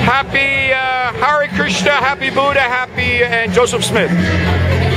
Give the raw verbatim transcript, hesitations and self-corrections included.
Happy uh, Hare Krishna, happy Buddha, happy and Joseph Smith.